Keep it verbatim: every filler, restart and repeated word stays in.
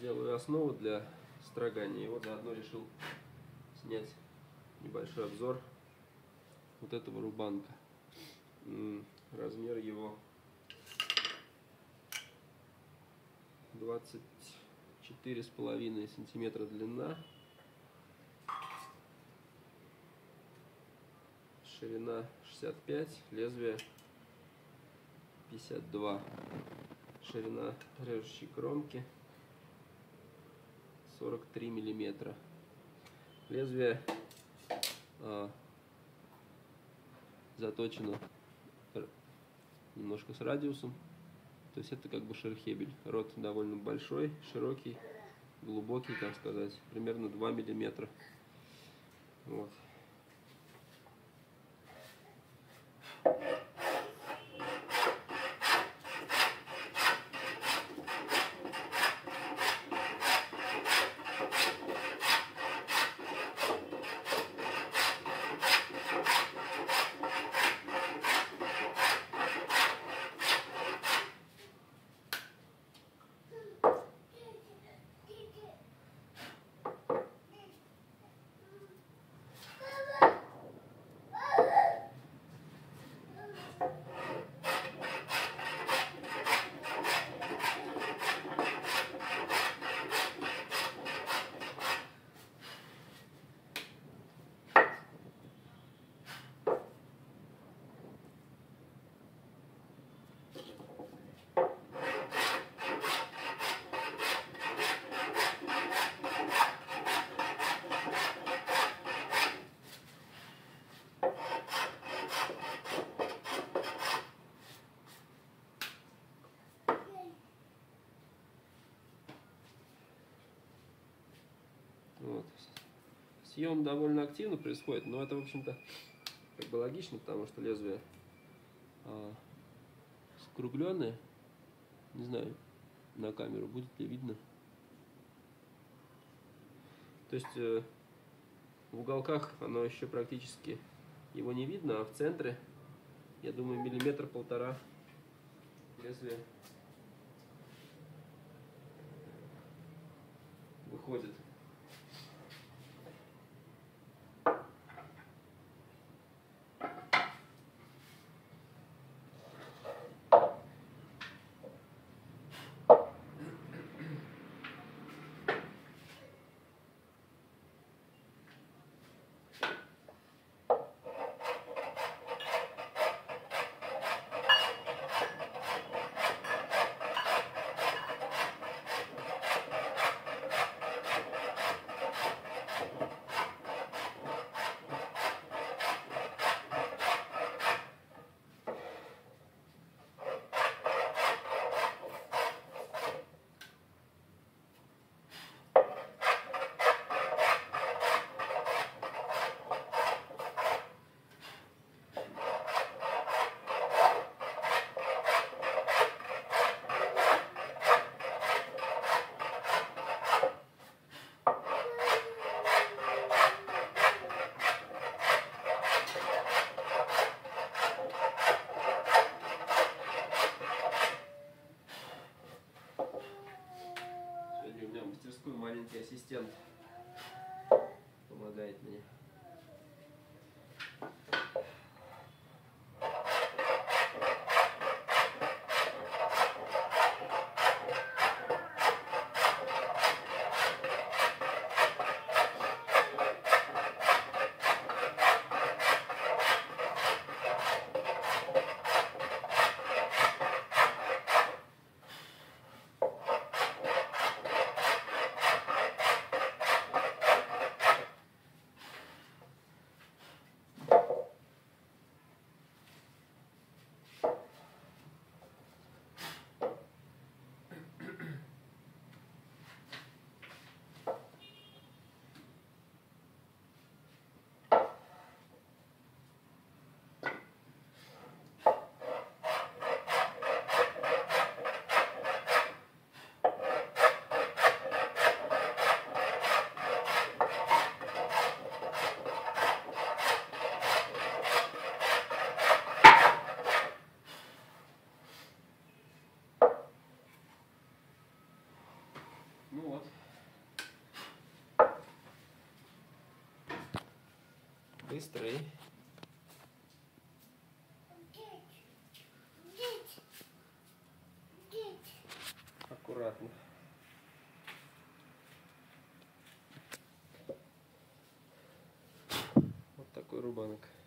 делаю основу для строгания. И вот заодно решил снять небольшой обзор вот этого рубанка. Размер его двадцать четыре с половиной сантиметра длина, ширина шестьдесят пять, лезвие пятьдесят два, ширина режущей кромки сорок три миллиметра. Лезвие а, заточено немножко с радиусом, то есть это как бы шерхебель. Рот довольно большой, широкий, глубокий, так сказать, примерно два миллиметра. Вот. Вот. Съем довольно активно происходит, но это, в общем-то, как бы логично, потому что лезвие а, скругленное. Не знаю, на камеру будет ли видно. То есть э, в уголках оно еще практически его не видно, а в центре, я думаю, миллиметр-полтора лезвие выходит. Маленький ассистент помогает мне. вот. Быстрый. Аккуратно. Вот такой рубанок.